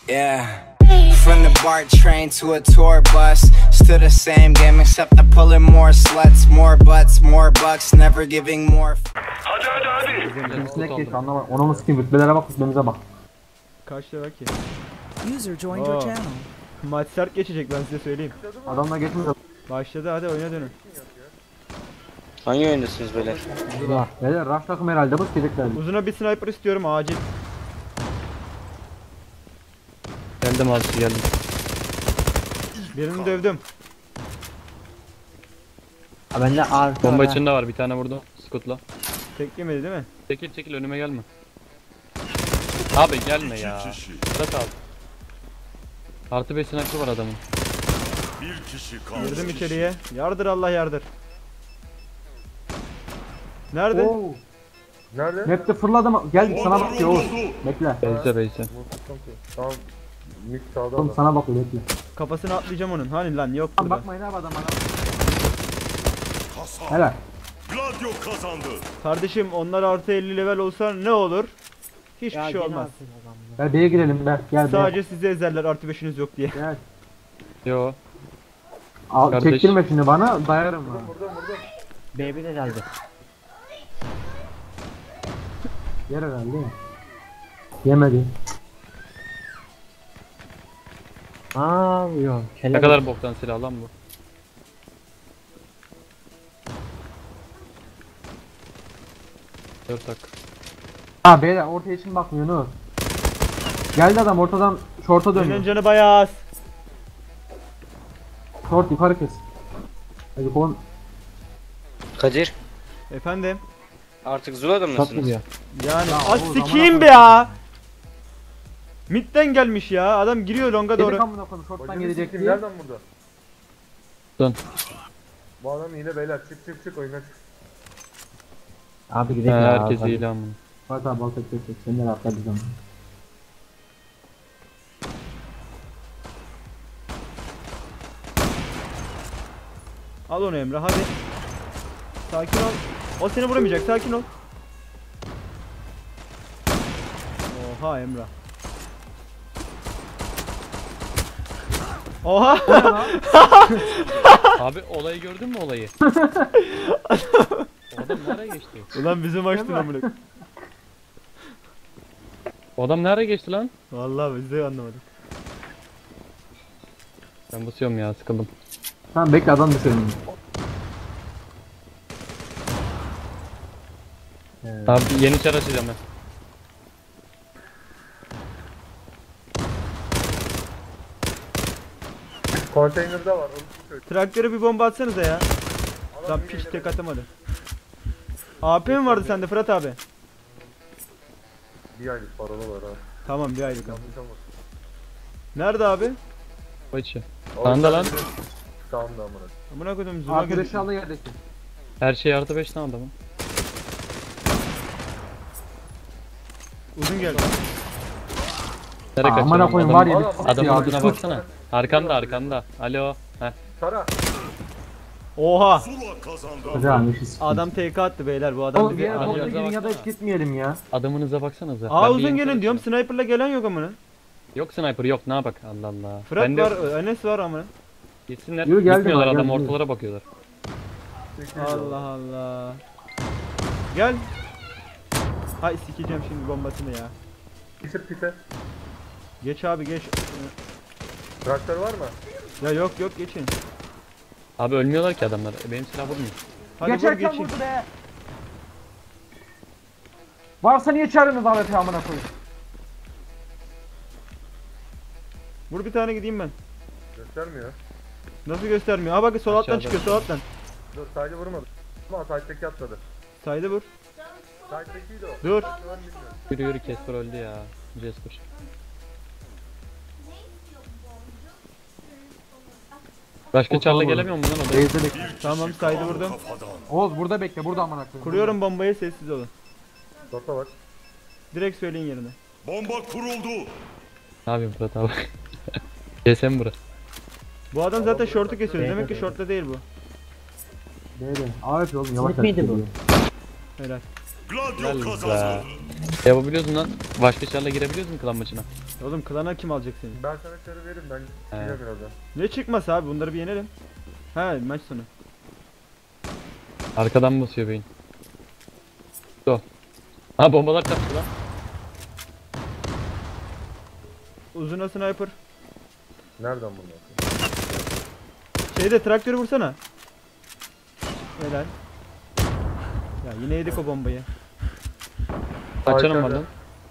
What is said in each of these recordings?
Yeah. From the BART train to a tour bus, still the same game except I'm pulling more sluts, more butts, more bucks, never giving more. Hadi. Sinek geç anlama. Ona mı sikeyim? Rütbelere bak, rütbemize bak. Kaç lira ki? User joined your Oo. channel. Maç sert geçecek, ben size söyleyeyim. Adamla geçince. Başladı, hadi oyuna dönün. Hangi oyundasınız beyler? Beyler rush takım herhalde bu sikecekler. Uzuna bir sniper istiyorum acil. Geldim abi, geldim. Birini dövdüm. Ha bende arka. Bomba içinde var, bir tane vurdum Scott'la. Tek yemedi değil mi? Çekil çekil, önüme gelme. Abi gelme ya. Fırat abi. Artı 5 sniper var adamın. Bir kişi kaldı. Girdim içeriye. Yardır Allah yardır. Nerede? Oo. Nerede? Map'te fırladım. Gel sana bakıyor Oğuz. Bekle. Beyse beyse. Tamam. Mid sağda Oğlum da. sana bakıyor bekle. Kafasını atlayacağım onun. Hani lan yok Lan burada. bakmayın abi adam bana. Hasan. Helal. Gladio kazandı. Kardeşim onlar artı 50 level olsa ne olur? Hiçbir şey olmaz. Gel B'ye girelim be. Gel be. Sadece sizi ezerler artı 5'iniz yok diye. Gel. Yo. Al, Kardeş. çektirme şimdi bana dayarım ha. B1 de geldi. Yer herhalde ya. Yemedi. Aa yok. Ne kadar boktan silah lan bu. Dört tak. Ha beyler ortaya için bakmıyor Nur. Geldi adam ortadan şorta Senin dönüyor. canı bayağı az. Şort yukarı kes. Hadi kon. Kadir. Efendim? Artık Zula'da mısınız? Yani Ya az oğlum, sikiyim amına be ya. Mid'den gelmiş ya. Adam giriyor longa Dedik doğru. amına koyayım şorttan Bacını gelecek sikeyim, diye. nereden burada? Dön. Bu adam yine beyler çık oyuna çık. Abi gidelim ya. Herkes abi. iyi lan bunu. Bak abi bal tek tek sen de rahatlar bir zaman. Al onu Emre hadi. Sakin ol. O seni vuramayacak, sakin ol. Oha Emre. Oha. Abi olayı gördün mü olayı? O adam nereye geçti? Ulan bizim açtın amına. O adam nereye geçti lan? Vallahi biz de anlamadık. Ben basıyorum ya, sıkıldım. Tamam bekle adam düşelim. Abi yeni çar açacağım ben. Konteynerde var. Onu söyle. Traktöre bir bomba atsanıza ya. Lan Adam piç yine tek atamadı. AP mi vardı sende Fırat abi? bir aylık paralı var ha. Tamam bir aylık abi. Yanlış olmasın. Nerede abi? O içi. O Sağında yüzden lan. dedim, Sağımda amına. Amına koydum zula Arkadaşı gözüküyor. alı yerdeki. Her şey artı 5 tane adamın. Uzun geldi. Nereye Amına kaçıyorum? koyayım var ya bir Adam- Adamın ya, ucuna bir- baksana. Arkanda arkanda. Alo. Heh. Tara. Oha. Zula kazandı. Güzel işi. Adam TK attı beyler bu adam Oğlum bir bizi yere Adam- topla arayacak. Adam- gidin ya da hiç gitmeyelim ya. Adamınıza baksanıza. Aa Ben bir uzun yeni gelin diyorum, çalışıyorum. sniper'la gelen yok amına. Yok sniper yok, ne bak Allah Allah. Fırat Ben de var, Enes var amına. gitsinler. Yürü, geldim Gitmiyorlar, abi, adam geldim. ortalara bakıyorlar. Allah Allah. Gel. Hay sikeceğim şimdi bombasını ya. Pişir pite. Geç abi geç. Traktör var mı? Ya yok yok geçin. Abi ölmüyorlar ki adamlar. Benim silah vurmuyor. Hadi vur Geçerken geçin. vurdu be. Varsa niye çağırınız AWP amına koyayım? Vur bir tane gideyim ben. Göstermiyor. Nasıl göstermiyor? Ha bak sol alttan Aşağıda. çıkıyor, sol alttan. Dur saydı vurmadı. Ama side'deki atladı. Saydı vur. Side'dekiydi o. Dur. Ben bilmiyorum. Yürü yürü, Casper öldü ya. Jasper. Başka çarla gelemiyor mu lan o da? Beyze bekle. Tamam saydı vurdum. Kafadan. Oğuz burada bekle burada amına koyayım. Kuruyorum bombayı, sessiz olun. Dota var. Direkt söyleyin yerine. Bomba kuruldu. Ne yapayım Fırat abi? GSM bura. Bu adam zaten short'u kesiyor. Demek ki short'ta değil bu. B'de. AWP oğlum yavaş Snip miydi bu? geliyor. Helal. Gladio Gel kazandı. be. Yapabiliyorsun lan. Başka çarla girebiliyorsun klan maçına. Oğlum klana kim alacak seni? Ben sana çarı veririm ben çıkacağım birazdan. Ne çıkması abi, bunları bir yenelim. He, maç sonu. Arkadan basıyor beyin. Go. Ha bombalar kaçtı lan. Uzuna sniper. Nereden bunlar? Şeyde traktörü vursana. Helal. Ya yine yedik o bombayı. Kaç canım var Arkada. lan?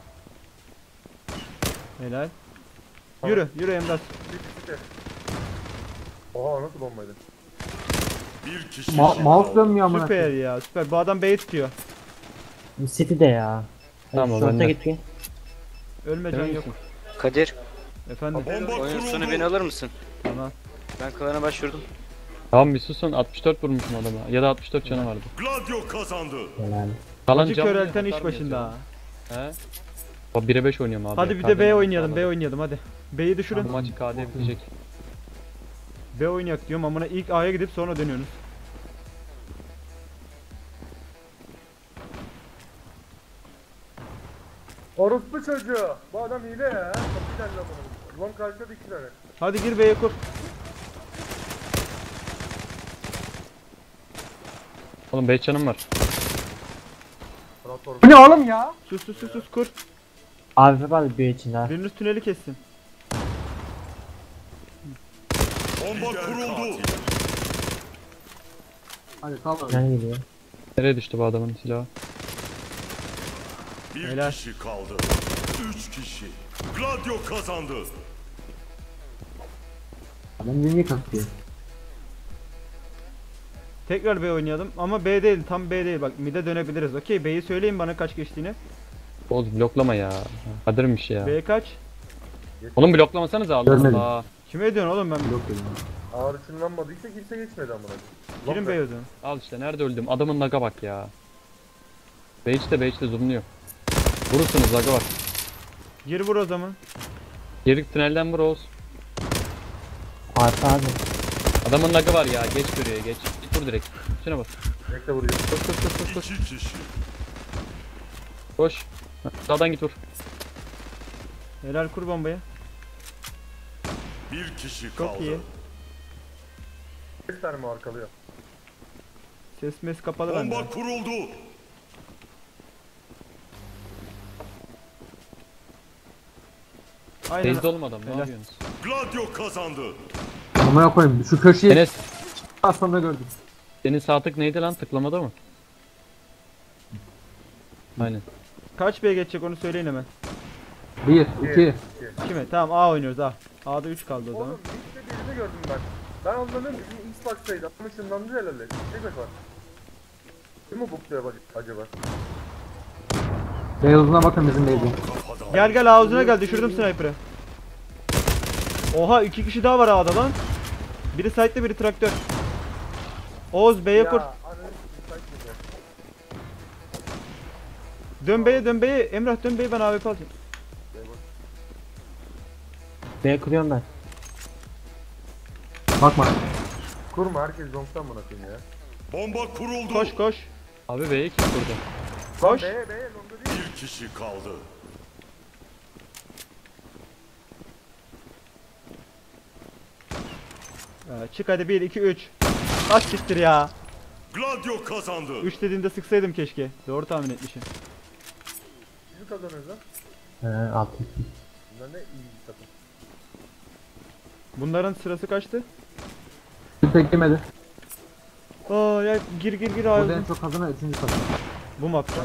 Helal. Yürü, yürü Emrah. Bir. Oha nasıl bombaydı? Bir kişi Mouse dönmüyor amına. Süper ya, süper. Bu adam B'yi tutuyor. City'de ya. Tamam, Şorta ben de. git bir. Ölme can Emin yok. misin? Kadir, Efendim. Bomba oyun sonu kuruldu. beni alır mısın? Tamam. Ben klana başvurdum. Tamam bir susun 64 vurmuşum adama. Ya da 64 canı vardı. Gladio kazandı. Helal. Kalan Acı can mı, körelten iş hasar mı başında ha. yazıyor? He? O 1'e 5 oynuyorum abi. Hadi bir de KD B oynayalım, sağladım. B oynayalım hadi. B'yi Bu düşürün. maç KD bitecek. B oynayak diyorum amına, ilk A'ya gidip sonra dönüyorsunuz. Orospu çocuğu. Bu adam hile ya. Kapıdan lan bunu. Ulan karşıda 2 tane. Hadi gir B'ye kur. Oğlum 5 canım var. Transform. Bu ne oğlum ya? Sus sus sus sus kur. AWP var bir içinde ha. Biriniz tüneli kessin. Bomba kuruldu. Hadi kalın. Tünel geliyor. Nereye düştü bu adamın silahı? Bir Helal. kişi kaldı. 3 kişi. Gladio kazandı. Adam niye kasıyor? Tekrar B oynayalım ama B değil, tam B değil, bak mid'e dönebiliriz. Okey, B'yi söyleyin bana kaç geçtiğini. Oğlum bloklama ya. Kadirmiş ya. B kaç? Oğlum bloklamasanız Allah Görmedim. Allah. Kime diyorsun oğlum ben? Yok dedim. Ağır ışınlanmadıysa kimse geçmedi amına. Girin B'ye o zaman. Al işte nerede öldüm? Adamın laga bak ya. Bage'de zoomluyor. Vurursunuz laga bak. Gir vur o zaman. Geri tünelden vur Oğuz. AWP abi. Adamın lagı var ya. Geç görüyor geç. Git vur direkt. Şuna bak. Bekle vuruyor. Koş koş koş koş koş. 2 kişi. Koş. Sağdan git vur. Helal, kur bombayı. Bir kişi Çok kaldı. iyi. 5 tane mi arkalıyor? Ses mes kapalı bende. Bomba kuruldu. Aynen. Bage'de oğlum adam. Ne Helal. yapıyorsunuz? Gladio kazandı. Amına koyayım. Şu köşeyi Enes. aslında gördüm. Senin sağ tık neydi lan? Tıklamada mı? Aynen. Kaç B geçecek onu söyleyin hemen. 1, 2. Kime? Tamam A oynuyoruz A. A'da 3 kaldı o zaman. Oğlum ilk de birini gördüm ben. Ben onların bizim Xbox'taydı. Ama ışınlandı herhalde. Ne bak var. Kim mi bukluyor acaba? Beyazına bakın bizim base'e. Kafadan. Gel gel ağzına gel, düşürdüm sniper'ı. Oha, 2 kişi daha var A'da lan. Biri side'de, biri traktör. Oğuz B'ye kur. Ya ananı s**eyim. Dön B'ye, dön B'ye. Emrah dön B'ye, ben AWP alacağım. B kuruyorum ben. Bakma. Kurma herkes zonktan bana koyayım ya. Bomba kuruldu. Koş koş. Abi B'ye kim kurdu? Koş. Be longa değil. Bir kişi kaldı. Çık hadi, 1 2 3. Kaç siktir ya. Gladio kazandı. 3 dediğinde sıksaydım keşke. Doğru tahmin etmişim. Siz mi kazanıyorsunuz lan? He 6. Bunlar ne iyi bir takım. Bunların sırası kaçtı? Bir tek yemedi. Aa ya, gir gir gir Burada ağzına. en çok kazanan 3. sırada. Bu mapta.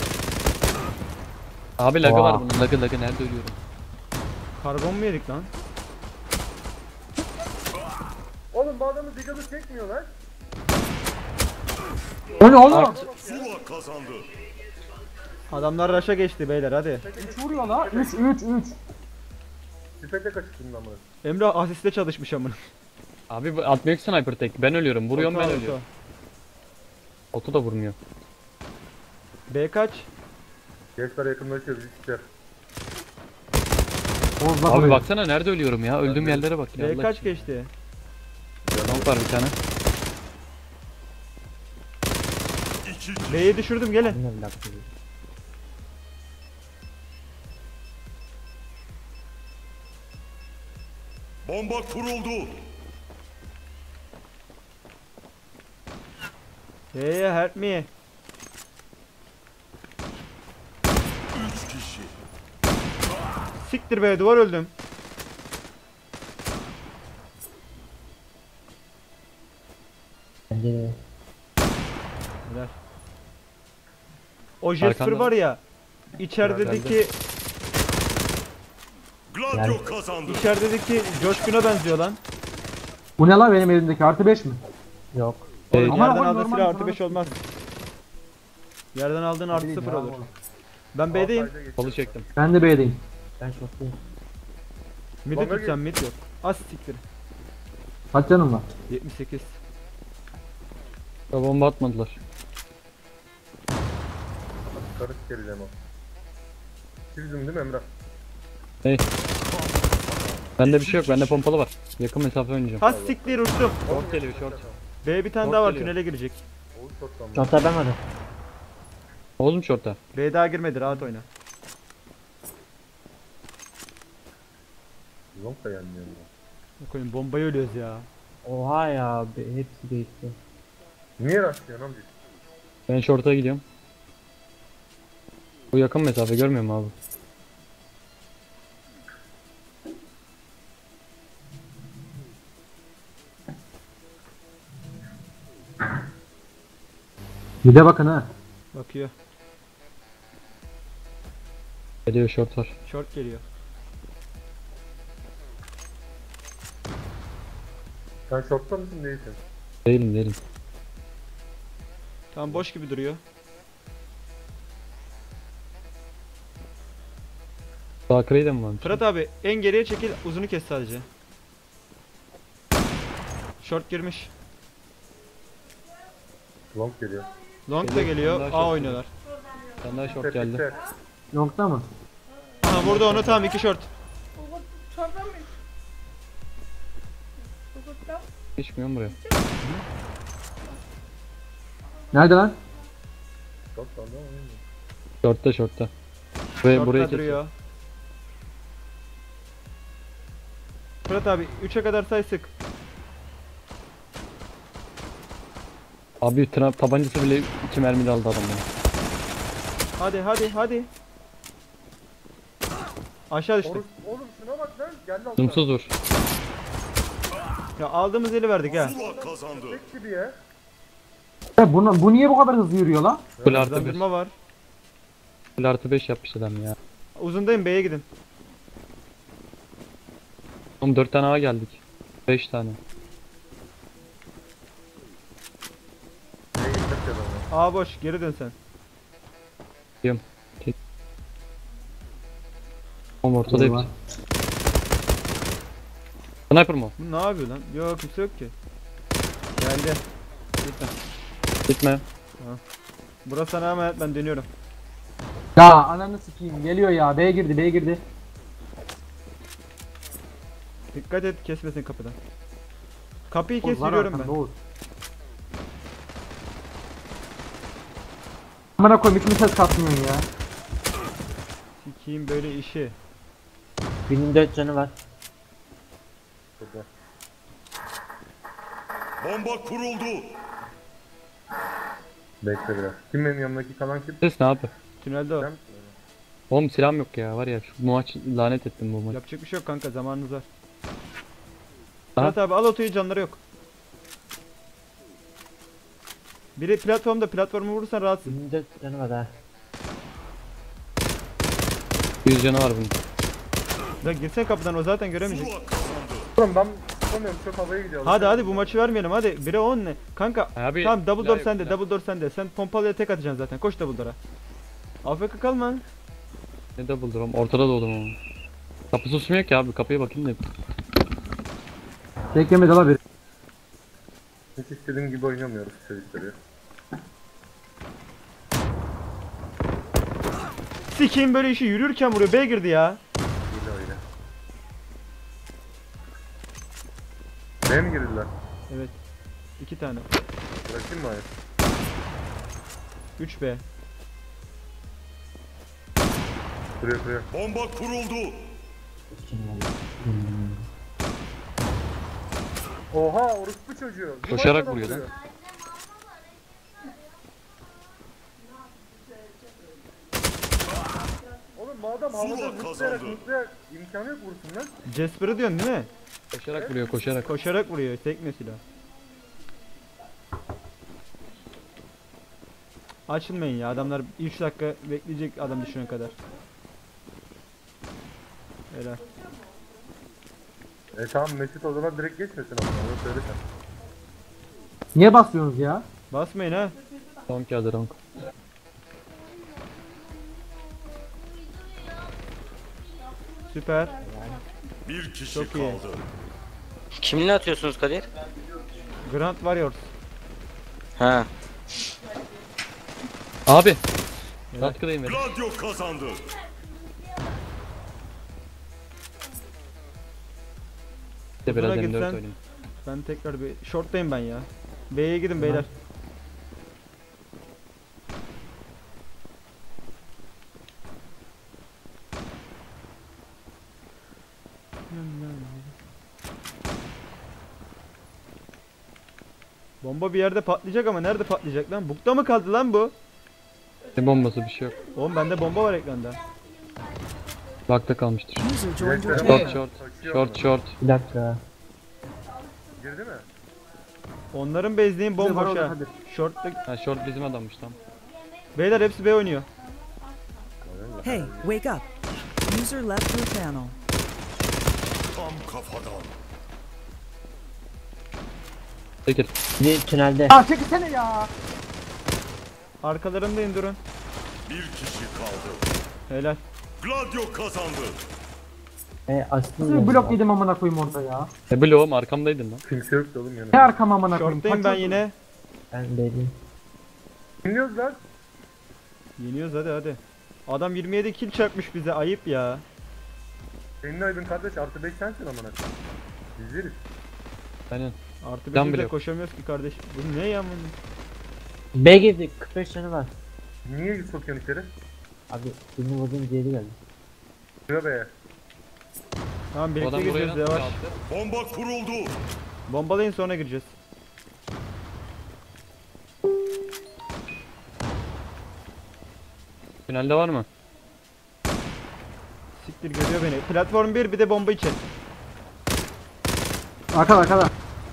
Abi lagı Oha. var bunun. Lagı nerede ölüyorum? Karbon mu yedik lan? Oğlum bu adamı digalı çekmiyor lan. O ne oğlum? Zula kazandı. Adamlar rush'a geçti beyler, hadi. 3 vuruyor la. 3. Sipete kaçırdın lan bunu. Emrah asiste çalışmış amına. Abi bu atmıyor ki sniper tek. Ben ölüyorum. Vuruyorum ben Oto, ölüyorum. Oto da vurmuyor. B kaç? Gençler yakınlaşıyor bizi siker. Oğuz bak Abi oraya. baksana nerede ölüyorum ya. Öldüğüm yerlere bak ya. B Allah kaç aşkına. geçti? Long var bir tane. 2 kişi. B'yi düşürdüm gelin. Yine bir dakika. Bomba kuruldu. Hey help me. 3 kişi. Siktir be duvar öldüm. Bence de. Helal. O Jasper Arkanda var ya. İçerideki Gladio kazandı. Coşkun'a benziyor lan. Bu ne lan benim elimdeki artı 5 mi? Yok. Oğlum Ama yerden bak, aldığın normal silah artı sana 5 olmaz. Yerden aldığın artı Değil 0 ya, olur. oğlum. Ben B'deyim. Kolu çektim. Ben de B'deyim. Ben şoktayım. Mid'i Longa tutacağım mid yok. Az siktir. Kaç canım var? 78. Ya bomba atmadılar. Karık geleceğim o. Çizdim değil mi Emrah? Bende bir şey yok. Bende pompalı var. Yakın mesafe oynayacağım. Ha siktir uçtum. Short geliyor short. B bir tane Short daha var geliyor. tünele girecek. Oğuz çoktan mı? Şortlar ben varım. Oğuz mu short'ta? B daha girmedi rahat oyna. Long da gelmiyor. Koyun bombayı ölüyoruz ya. Oha ya. Hepsi değişti. Niye rastlıyorsun amca? Ben short'a gidiyorum. Bu yakın mesafe görmüyor musun abi? Bir de bakın ha. Bakıyor. Geliyor short var. Short geliyor. Sen şokta mısın değilsin? Değilim. Tamam boş gibi duruyor. Daha kredi mi var? Fırat abi en geriye çekil uzunu kes sadece. Short girmiş. Long geliyor. Long da geliyor. Daha A short oynuyorlar. Sen daha short Tebrikler. geldi. Nokta mı? Aha vurdu onu tamam 2 short. Geçmiyorum buraya. Nerede lan? Şoktan da Short'ta. Ve buraya Short'ta duruyor. Fırat abi 3'e kadar say sık. Abi tabancası bile 2 mermi de aldı adam bana. Hadi. Aşağı düştü. Oğlum şuna bak lan. Geldi altına. Zoomsuz vur. Ya aldığımız eli verdik ha. Zula kazandı. Tek gibi ya. Ya bu niye bu kadar hızlı yürüyor lan? Full artı 5. Hızlandırma var. Full artı 5 yapmış adam ya. Uzundayım B'ye gidin. Oğlum 4 tane A geldik. 5 tane. Ne gidecek adamı? A boş geri dön sen. Diyorum. Oğlum ortada hepsi. Sniper mı? Bu ne yapıyor lan? Yok kimse yok ki. Geldi. Lütfen. Gitme. Burası sana emanet ben dönüyorum. Ya ananı sikeyim geliyor ya. B'ye girdi. Dikkat et kesmesin kapıdan. Kapıyı kes Oğuz var yürüyorum arkanda, ben. Oğuz. Amına koyayım hiç mi ses katmıyorsun ya? Sikiyim böyle işi. Birinin 4 canı var. Burada. Bomba kuruldu. Bekle biraz. Kim benim yanımdaki kalan kim? Ses ne abi? Tünelde o. Sen? Oğlum silahım yok ya var ya şu maç lanet ettim bu maç. Yapacak bir şey yok kanka zamanınız var. Aha. Fırat abi al otoyu canları yok. Biri platformu vurursan rahatsın. Birinin 4 canı var ha. 100 canı var bunun. Ya girsene kapıdan o zaten göremeyecek. Zula kazandı. Oğlum ben tutamıyorum. Çok havaya gidiyor. Hadi bu maçı vermeyelim hadi. 1'e 10 ne? Kanka Abi, tamam double door silah yok, sende silah. double door sende. Sen pompalıya tek atacaksın zaten. Koş double door'a. AFK kalma. Ne double drum? Ortada doğdum ama. Kapı susmuyor ki abi. Kapıya bakayım da. Tek yemedi la bir. Hiç istediğim gibi oynamıyoruz çocukları. Sikeyim böyle işi yürürken vuruyor. B girdi ya. Yine öyle. Neye mi girdiler? Evet. 2 tane. Bırakayım mı hayır? 3B. Kuruyor. Bomba kuruldu. Oha orospu çocuğu. Koşarak Yuvarlana vuruyor lan. Oğlum bu adam Zula havada kazandı. mutlayarak imkanı yok vursun lan. Jasper'ı diyorsun değil mi? Koşarak vuruyor koşarak. Koşarak vuruyor. Tekme silah. Açılmayın ya. Adamlar 3 dakika bekleyecek adam düşünene kadar. Helal. Tamam Mesut o zaman direkt geçmesin ama onu söylesen. Niye basıyorsunuz ya? Basmayın ha. Donk yazdı donk. Süper. Bir kişi Çok iyi. kaldı. Kiminle atıyorsunuz Kadir? Grand Warriors. Ha. Abi. Katkıdayım benim. Gladio kazandı. De biraz Uzuna M4 gitsen- oynayayım. Ben tekrar bir short'tayım ben ya. B'ye gidin beyler. Bomba bir yerde patlayacak ama nerede patlayacak lan? Bukta mı kaldı lan bu? Ne bombası bir şey yok. Oğlum bende bomba var ekranda. Bakta kalmıştır. Direkt Short. Bir dakika. Girdi mi? Onların base'liğin Var bomboş orada, ha. hadi. Short'ta Ha short bizim adammış tam. beyler hepsi B oynuyor. Hey, wake up. User left your channel. Tam kafadan. Çekil. Bir tünelde. Aa çekilsene ya. Arkalarındayım durun. Bir kişi kaldı. Helal. Gladio kazandı. Aslında Nasıl blok yedim amına koyayım orada ya. Bloğum arkamdaydın lan. Kimse yoktu oğlum Ne yanımda. arkam amına koyayım. Short'tayım ben yine. Ben değilim. Dinliyoruz lan. Yeniyoruz hadi. Adam 27 kill çakmış bize ayıp ya. Senin aydın kardeş artı 5 sensin amına koyayım. İzleriz. Aynen. Artı Ben 5'e bile de yok. koşamıyoruz ki kardeş. Bu ne ya bu? B girdik. 45 canı var. Niye sokuyorsun içeri? Abi birini vurdum diğeri geldi. Şuraya be. Tamam Bu birlikte adam buraya gireceğiz nasıl yavaş. kaldı? Bomba kuruldu. Bombalayın sonra gireceğiz. Finalde var mı? Siktir görüyor beni. Platform 1 bir de bomba için. Arkada.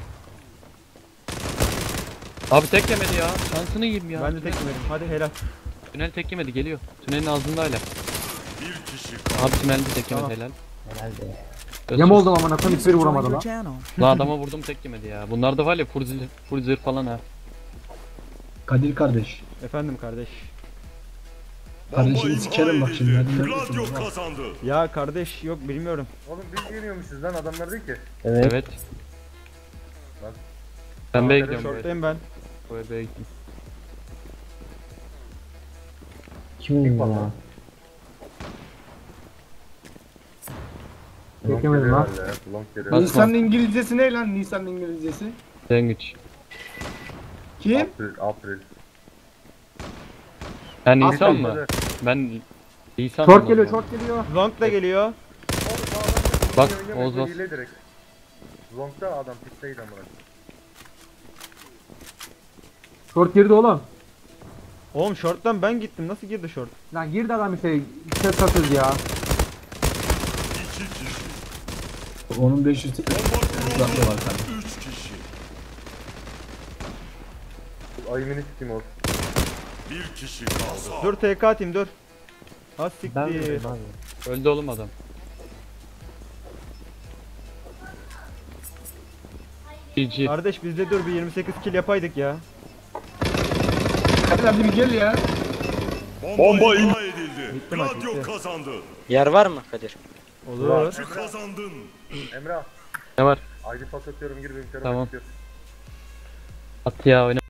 Abi tek yemedi ya. Şansını yiyeyim ya. Ben de tek yemedim. Hadi helal. Tünel tek yemedi geliyor. Tünelin ağzında hala. Bir kişi kaldı. Abi tünelde tek yemedi Tamam. helal. Herhalde. Yem oldum amına koyayım hiçbiri Join vuramadı your lan. channel. Lan adama vurdum tek yemedi ya. Bunlar da var ya full zırh falan ha. Kadir kardeş. Efendim kardeş. Kardeşini Bomba sikerim imha bak şimdi, edildi. hadi Gladio neredesin baba? kazandı. Ya kardeş yok bilmiyorum. Oğlum biz yeniyormuşuz lan adamlar değil ki. Evet. Evet. Lan. Ben B'ye Aferin, gidiyorum buraya. Short'tayım ben. Buraya B'ye gittim. Kim bu ya? Çekemedim lan. Long geliyor. Bas- Nisan'ın İngilizcesi ne lan? Nisan'ın İngilizcesi? Dengüç. Kim? April. Yani Aferin. Nisan mı? Ben Nisan Short mı? geliyor, short geliyor. Long da geliyor. Bak, Oğuz bas. Hile direkt. Long'da adam pitteydi amına. Short girdi oğlum. Oğlum short'tan ben gittim. Nasıl girdi short? Lan girdi adam işte. Ses katıyoruz ya. İki kişi. Onun 500 Bomba uzakta kuruldu. var kardeşim. 3 kişi. Ayımını sikeyim olsun. Bir kişi kaldı. Dur TK atayım dur. Az Ben siktir. vurdum abi. Öldü oğlum adam. GG. Kardeş bizde dur bir 28 kill yapaydık ya. Kadir abi bir gel ya. Bomba imha edildi. Bitti maç, Gladio bitti. kazandı. Yer var mı Kadir? Olur. Maçı kazandın. Emrah. Ne var? ID pas atıyorum gir benim Tamam. bitiyor. At ya oyna.